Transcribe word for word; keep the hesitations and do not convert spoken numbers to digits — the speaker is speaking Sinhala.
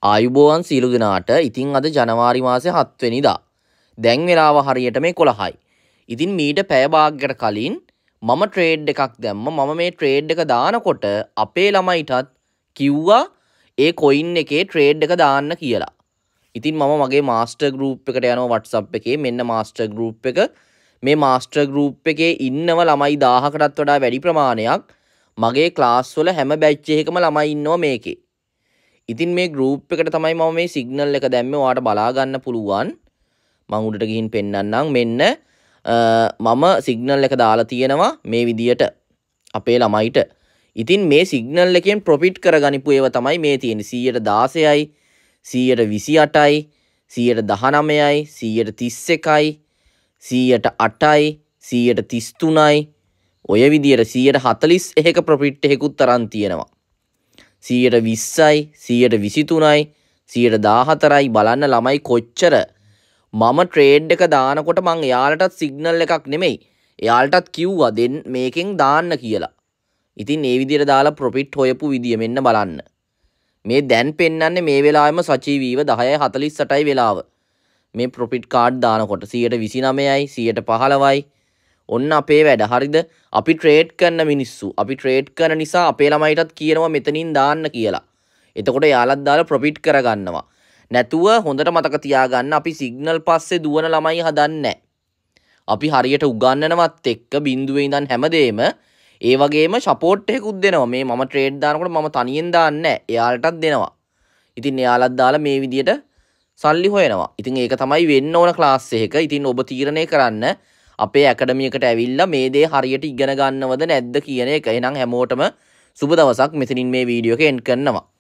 ආයුබෝවන් සියලු දෙනාට. ඉතින් අද ජනවාරි මාසේ හත් වෙනිදා. දැන් වෙලාව හරියටම එකොළහයි. ඉතින් මීට පැය භාගයකට කලින් මම ට්‍රේඩ් එකක් දැම්ම. මම මේ ට්‍රේඩ් එක දානකොට අපේ ළමයිටත් කිව්වා ඒ කොයින් එකේ ට්‍රේඩ් එක දාන්න කියලා. ඉතින් මම මගේ මාස්ටර් ගෲප් එකට යනවා WhatsApp එකේ. මෙන්න මාස්ටර් ගෲප් එක. මේ මාස්ටර් ගෲප් එකේ ඉන්නව ළමයි දහයකටත් වඩා වැඩි ප්‍රමාණයක්. මගේ ක්ලාස් වල හැම බැච් එකකම ළමයි ඉන්නවා මේකේ. ඉතින් මේ ගෲප් එකට තමයි මම මේ සිග්නල් එක දැම්මේ. ඔයාලට බලා ගන්න පුළුවන්. මම උඩට ගිහින් පෙන්නන්නම්. මෙන්න මම සිග්නල් එක දාලා තියෙනවා මේ විදියට අපේ ළමයිට. ඉතින් මේ සිග්නල් එකෙන් ප්‍රොෆිට් කරගනිපු ඒවා තමයි මේ තියෙන්නේ. සීයට දාසයයි, සීයට විසිඅටයි, සීයට දහනවයයි, සීයට තිස් එකයි, සීයට අටයි, සීයට තිස් තුනයි. ඔය විදියට සීයට හතළිස් එකක ප්‍රොෆිට් එකකුත් තරම් තියෙනවා. සීයට විස්සයි, සීයට විසිතුනයි, සීයට දාහතරයි. බලන්න ළමයි කොච්චර. මම ට්‍රේඩ් එක දානකොට මං එයාලටත් සිග්නල් එකක් නෙමෙයි, එයාලටත් කිව්වා දෙන්න මේකෙන් දාන්න කියලා. ඉතින් මේ විදියට දාලා ප්‍රොෆිට් හොයපු විදිය මෙන්න බලන්න. මේ දැන් පෙන්වන්නේ මේ වෙලාවෙම සචීවීව දහයයි හතළිස් අටයි වෙලාව. මේ ප්‍රොෆිට් කාඩ් දානකොට සීයට විසිනවයයි, සීයට පහළොවයි. ඔන්න අපේ වැඩ. හරිද? අපි ට්‍රේඩ් කරන මිනිස්සු. අපි ට්‍රේඩ් කරන නිසා අපේ ළමයිටත් කියනවා මෙතනින් දාන්න කියලා. එතකොට යාලත් දාලා ප්‍රොෆිට් කරගන්නවා. නැතුව හොඳට මතක තියාගන්න අපි සිග්නල් පස්සේ දුවන ළමයි හදන්නේ නැහැ. අපි හරියට උගන්වනවත් එක්ක බිඳුවේ ඉඳන් හැමදේම ඒ වගේම සපෝට් එකකුත් දෙනවා. මේ මම ට්‍රේඩ් දානකොට මම තනියෙන් දාන්නේ නැහැ. එයාලටත් දෙනවා. ඉතින් එයාලත් දාලා මේ විදියට සල්ලි හොයනවා. ඉතින් ඒක තමයි වෙන්න ඕන ක්ලාස් එකක. ඉතින් ඔබ තීරණය කරන්න අපේ ඇකඩමි එකට ඇවිල්ලා මේ දේ හරියට ඉගෙන ගන්නවද නැද්ද කියන එක. එහෙනම් හැමෝටම සුබ දවසක්. මෙතනින් මේ වීඩියෝ එක එන්ඩ් කරනවා.